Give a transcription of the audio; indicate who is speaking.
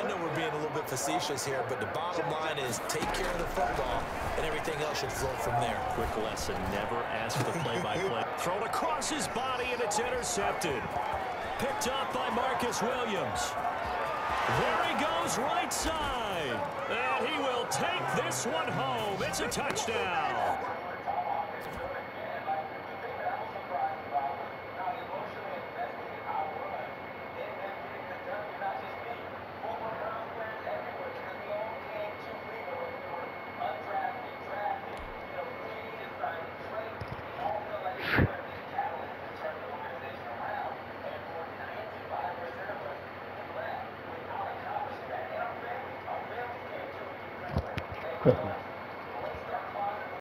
Speaker 1: I know we're being a little bit facetious here, but the bottom line is take care of the football, and everything else should flow from there.
Speaker 2: Quick lesson, never ask the play-by-play. Thrown across his body, and it's intercepted. Picked up by Marcus Williams. There he goes, right side. And he will take this one home. It's a touchdown.